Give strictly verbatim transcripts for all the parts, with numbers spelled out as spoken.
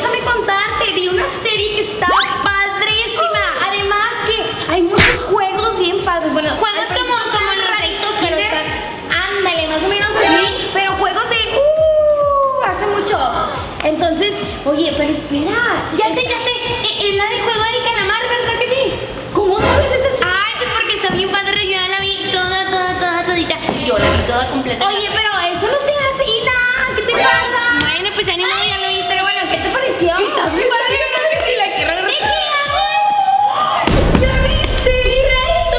déjame contarte, vi una serie que está padrísima. Además que hay muchos juegos bien padres. Bueno, juegos como, como los raritos, pero Kinder. están... Ándale, más o menos así, pero juegos de uh, hace mucho. Entonces, oye, pero espera, Ya sé, ya sé, e- es la del juego del calamar, ¿verdad que sí? ¿cómo sabes esa serie? Ay, pues porque está bien padre, yo ya la vi toda, toda, toda, todita. Yo la vi toda completa. Oye, pero eso no se hace, Ina. ¿Qué te pasa? Bueno, pues ya ni modo, ya lo vi, pero bueno, ¿Qué te pareció? está muy padre, ¿verdad que sí? La quiero ver. ¿De qué hago? ¿Ya viste? Mira esto.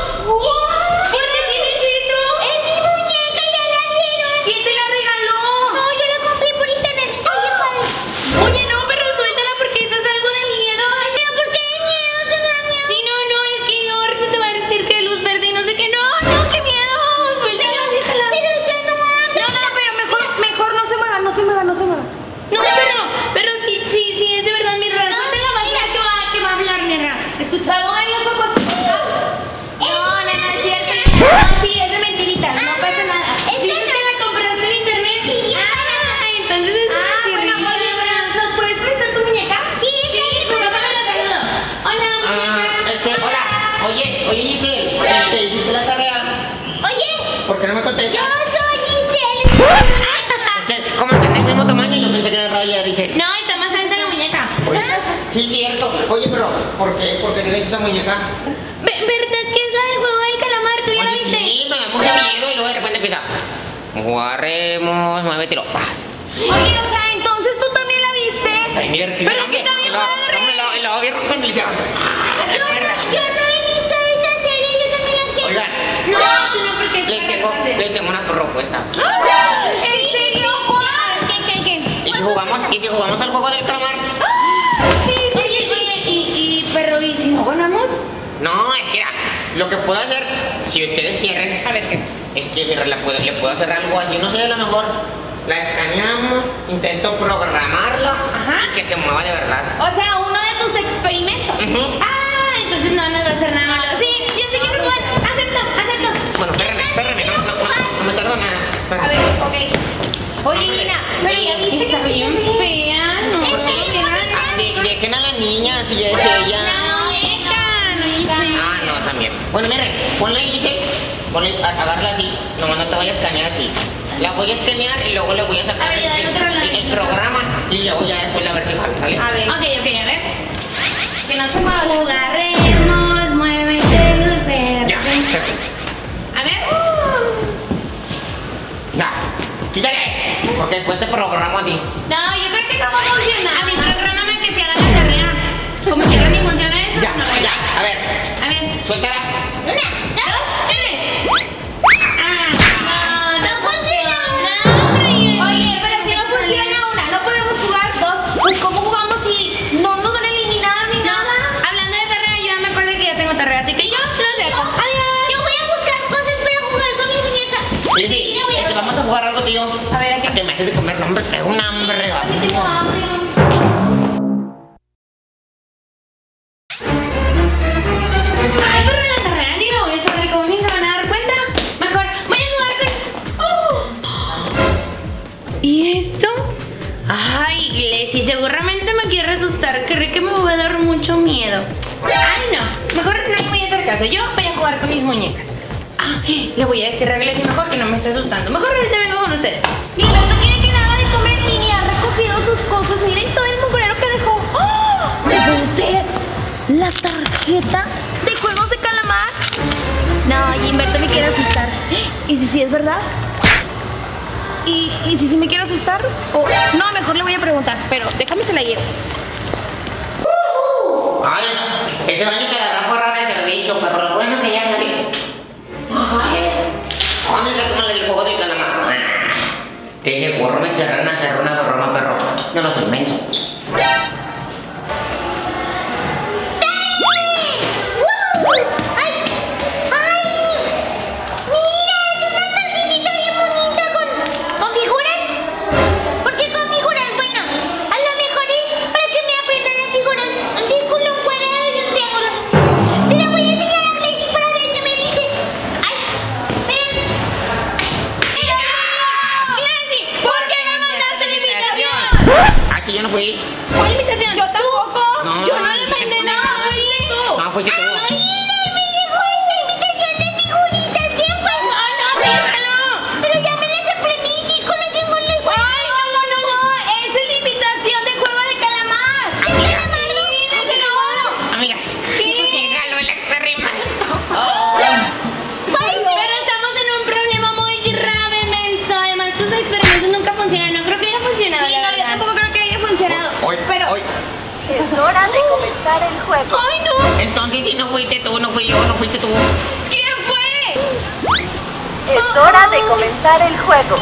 ¡Wow! ¿Por qué tienes esto? Es mi muñeca, ya la dieron. ¿Quién te la regaló? No, yo la compré por internet. Está bien padre. Oye, no, pero suéltala porque eso es algo de miedo. ¿Pero por qué de miedo? ¿Se me da miedo? Sí, no, no, es que yo ahorita te va a decir que luz verde y no sé qué. No, no, qué miedo. Suéltala, déjala. Pero ya no habla. No, no, pero mejor, mejor no se mueva, no se mueva, no se mueva. No, pero, pero sí, sí, sí, es de verdad mi rara. Suéltala, va a ver que va, que va a hablar, nena. Escucha, en los ojos. No, no, no es cierto. No, sí, es de mentiritas, no pasa nada. ¿Dices que la compraste en internet? Sí. Ah, entonces es Ah, una bueno, tierrita. oye, bueno, ¿nos puedes prestar tu muñeca? Sí, sí, pues papá la saludo. Hola, Ah, muñeca. este, hola. Oye, oye, Giselle, este, ¿hiciste la tarea? Oye, ¿Por qué no me contestas? yo soy Giselle. Es que, como están del mismo tamaño, yo pensé que era Raya, dice. No, está más alta la muñeca. Oye, sí, cierto. Oye, pero, ¿por qué? ¿Por qué no esta muñeca? Ve- ¿Verdad que es la del juego del calamar? ¿Tú ya la Oye, viste? sí, me da mucho miedo y luego de repente empieza. Jugaremos, muévetelo. Paz. Oye, o sea, entonces tú también la viste. Está bien divertido. Pero que está bien padre. No, me lo, lo vi cuando le hicieron. Yo no, yo no he visto esa serie, yo también la quiero. Oigan, No, tú no, porque es les para tengo, grandes. les tengo una propuesta. ¿En serio, Juan? ¿Qué, qué, qué? ¿Y si jugamos, y si jugamos al juego del calamar? Sí, sí, oye, oye, y, y, pero, ¿y si no ganamos? No, es que mira, lo que puedo hacer, si ustedes quieren, A ver, ¿qué? es que mira, le puedo, le puedo hacer algo así, no sé, a lo mejor la escaneamos, intento programarla Ajá. y que se mueva de verdad. O sea, uno de tus experimentos. Ujú. Ah, entonces no nos va a hacer nada malo. Sí, yo sí quiero jugar. Acepto, acepto. Bueno, espérame, espérame, no, no, no, no me tardo nada. A ver, Espérame. ok. Oye, Ina, pero ya viste Está que bien fea, ¿no? ¿Por qué? Ah, de- Dejen a la niña si es ella. La muñeca, no hice. Ah, no, también. Bueno, miren, ponla ahí, dice, ponle, agarrarla así, nomás no te vayas a escanear aquí. La voy a escanear y luego le voy a sacar A ver, ya, el, del otro lado. el- el programa y luego ya después la versión ¿vale? A ver. Ok, ok, a ver. Que no se mueva. Jugaremos, muévete, luz verde. Ya, A ver. ya, quítale, porque después te programo a ti. No, yo creo que no va a funcionar. A mi programa que se haga la tarea. Como quiera ni funciona eso. Ya, no, ya, a ver, A ver. suéltala. Una, dos, tres. Ah, no, no funciona. No, pero yo- Oye, pero si no funciona una, no podemos jugar dos. Pues ¿cómo jugamos si no nos van a eliminar ni No, nada? hablando de tarea, yo ya me acuerdo que ya tengo tarea, así que yo los dejo. Adiós. Yo voy a buscar cosas para jugar con mi muñeca. Sí, sí, este, vamos a jugar algo, tío. A ver, ¿a qué? Que me haces de comer, no, hombre, tengo un hambre, va. Tengo hambre. Ay, pero la tarea ni la voy a saber cómo ni se van a dar cuenta. Mejor voy a jugar con. ¡Oh! ¿Y esto? Ay, Leslie, seguramente me quiere asustar. Cree que me va a dar mucho miedo. Ay, no. Mejor no le voy a hacer caso. Yo voy a jugar con mis muñecas. Ah, le voy a decir a Leslie mejor que no me esté asustando. Mejor ahorita vengo con ustedes. Gilberto quiere que nada de comer y ni ha recogido sus cosas. Miren todo el mugrero que dejó. ¡Oh! ¿Puede ser la tarjeta de juegos de calamar? No, Gilberto me quiere asustar. ¿Y si sí es verdad? ¿Y, y si sí me quiere asustar? O no, mejor le voy a preguntar, pero déjame se la llevo. Ay, ese baño que agarró fuera de servicio, pero lo bueno que ya salí. Ay, ay, mira cómo le del juego del calamar. Que ese burro me querrán hacer una broma, perro. Yo no estoy menso. yo no fui. ¿Cuál invitación? Yo tampoco. No, Yo no le mandé nada a nadie. No, fuiste tú. Pero ya me las aprendí, circo, no tengo la igual. Ay, no, no, no, no. Esa es la invitación del juego de calamar. ¡Ay, calamardo! Sí, de calamar. Amigas, ¿Qué? sígalo el experimento. Pero estamos en un problema muy grave, menso. Además, tus experimentos nunca funcionan. No creo que haya funcionado, Sí, la no, yo verdad. tampoco creo que haya funcionado. Hoy, Pero hoy. Es hora de comenzar el juego. ¡Ay, no! Entonces, si no fuiste tú, no fui yo, no fuiste tú. ¿quién fue? Es hora de comenzar el juego.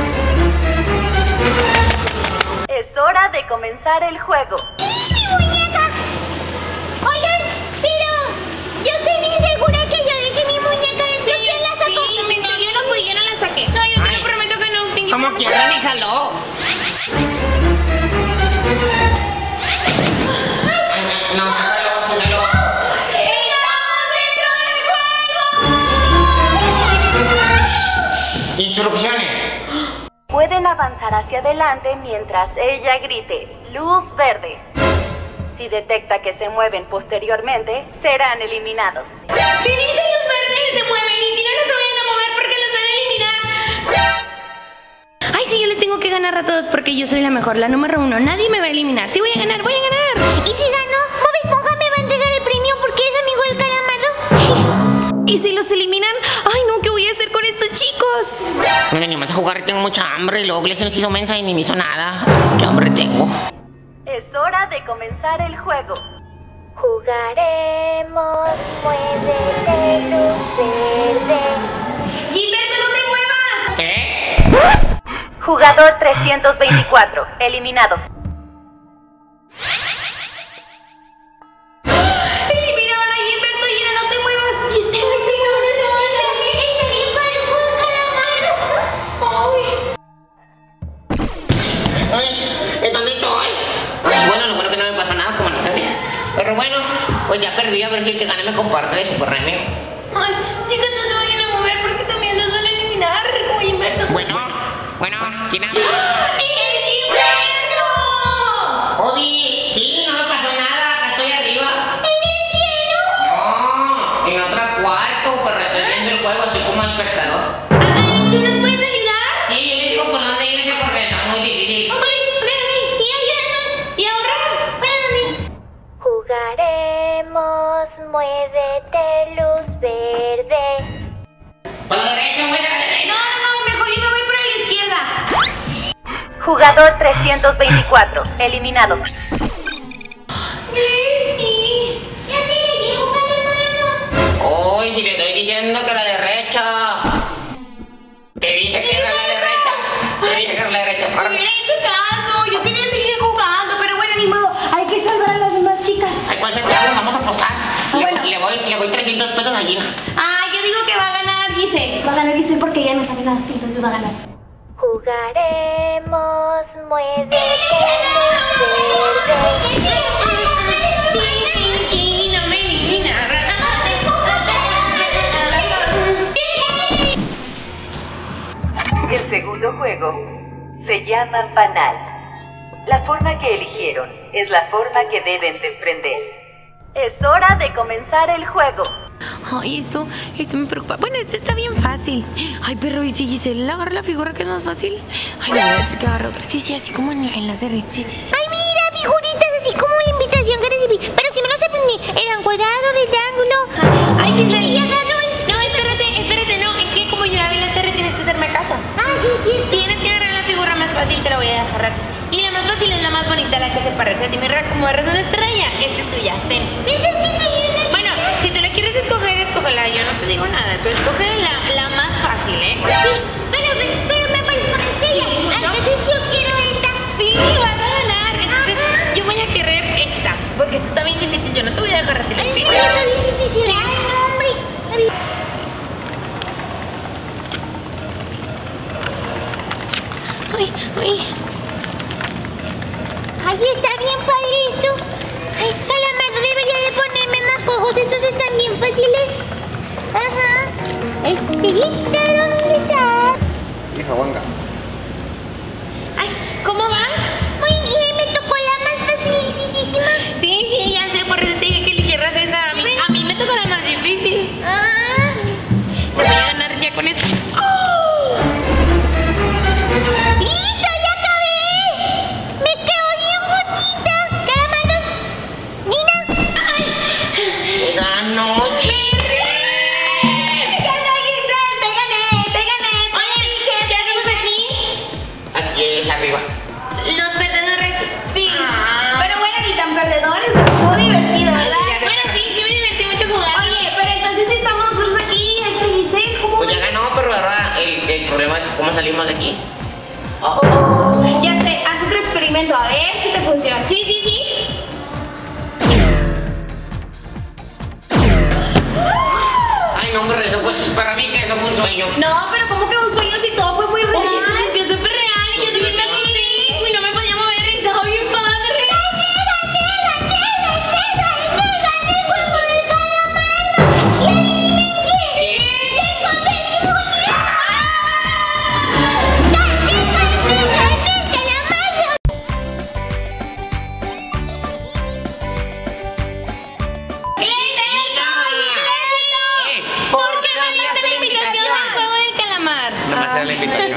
Es hora de comenzar el juego. ¡Y mi muñeca! Oigan, pero yo estoy bien segura que yo dejé mi muñeca dentro. ¿Quién la sacó? Sí, sí, no, yo no fui, yo no la saqué. No, yo te Ay. lo prometo que no, Pinky. Como quiera, ni jaló. Ay, no, no, sácalo, sácalo. ¡Estamos dentro del juego! Instrucciones. Pueden avanzar hacia adelante mientras ella grite luz verde. Si detecta que se mueven posteriormente, serán eliminados. Si dicen luz verde, se mueven. Y si no, no se vayan a mover porque los van a eliminar. Ay, sí, yo les tengo que ganar a todos porque yo soy la mejor, la número uno. Nadie me va a eliminar. Sí, voy a ganar, voy a ganar. ¿Y si ganó? Bob Esponja me va a entregar el premio porque es amigo del calamardo. ¿Y si los eliminan? Ay, no, ¿qué voy a hacer con estos chicos? No venimos a jugar, tengo mucha hambre. Luego Glessia nos hizo mensa y ni me hizo nada. ¿Qué hambre tengo? Es hora de comenzar el juego. Jugaremos, muévete, luz verde. ¡Gilberto, no te muevas! ¿Qué? Jugador trescientos veinticuatro, eliminado. ¡Eliminaron a Gilberto! ¡Gina, no te muevas! ¡Y ese vecino no se mueve! Está bien padre el juego de calamardo. Ay, ¿en dónde estoy? Ay, bueno, lo bueno que no me pasó nada como en la serie. Pero bueno, pues ya perdí, a ver si el que gane me comparte de Super Remio. Ay, chicos, no se vayan a mover porque también los van a eliminar, como Gilberto. Bueno, bueno, ¿quién habla? ¡Es Gilberto! Obi, sí, no me pasó nada, acá estoy arriba. ¿En el cielo? No, en otro cuarto, pero estoy viendo el juego, estoy como espectador. Ay, ¿tú nos puedes ayudar? Sí, yo les digo por dónde irse porque está muy difícil. Ok, ok, ok. Sí, ayúdanos. ¿Y ahora? ¿Para dónde? Jugaremos, muévete, luz verde. Por la derecha, voy de la derecha. No, no, no, mejor yo me voy por la izquierda. Jugador trescientos veinticuatro, eliminado. Leslie. Ya se le llegó calamardo. Uy, si le estoy diciendo que la derecha. Te dije que era la derecha. Te dije que era la derecha. Me hubiera hecho caso. Yo quería seguir jugando, pero bueno, ni modo. Hay que salvar a las demás chicas. Ay, ¿cuál se paga? Vamos a apostar. Le, bueno. le voy, le voy trescientos pesos a Gina. Ah, yo digo que va a ganar Gise. Va a ganar Gise porque ella no sabe nada, entonces va a ganar. Jugaremos, muévete, luz verde. Sí, sí, no me eliminaron. El segundo juego se llama Banal. La forma que eligieron es la forma que deben desprender. Es hora de comenzar el juego. Ay, esto, esto me preocupa. Bueno, este está bien fácil. Ay, pero ¿y si Giselle agarra la figura que es más fácil? Ay, le voy a decir que agarre otra. Sí, sí, así como en la, en la serie. Sí, sí, sí. Ay, mira, figuritas así como la invitación que recibí. Pero si me los aprendí, eran cuadrado, rectángulo. Ay, Giselle. Y agarro esto. No, espérate, espérate, no. Es que como yo ya vi la serie, tienes que hacerme caso. Ah, sí, sí. Tienes que agarrar la figura más fácil, te la voy a dejar a ti. Y la más fácil es la más bonita, la que se parece a ti. Mira, como eres una estrella, esta es tuya. Ten. ¿Piensas que soy una? Bueno, si tú la quieres escoger, escógela. Yo no te digo nada. Tú escoge la, la más fácil, ¿eh? Sí, pero, pero me parece una estrella. Sí, mucho. Entonces yo quiero esta. Sí, vas a ganar. Entonces, yo voy a querer esta. Porque esta está bien difícil. Yo no te voy a dejar a ti la Ay, difícil. sí, está bien difícil. Sí. Ay, no, hombre. Está bien. Ay, ay. Ay, está bien padre esto. Ay, Calamardo debería de ponerme más juegos. Estos están bien fáciles. Ajá. Estrellita, ¿dónde está? Hija, Wanga. Ay, ¿cómo vas? Muy bien, me tocó cómo salimos de aquí. Oh, ya sé, haz otro experimento a ver si te funciona. Sí, sí, sí. Ay, no, hombre, eso fue, para mí que eso fue un sueño. No, pero ¿cómo que un sueño si todo fue muy real? Oye, se sintió súper real y yo también me asusté y no me podía mover y estaba bien padre. Nomás era la invitación.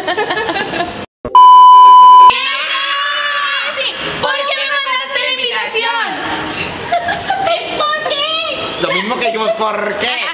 Sí, ¿por qué me mandaste la invitación? ¿Es por qué? Lo mismo que yo, ¿por qué?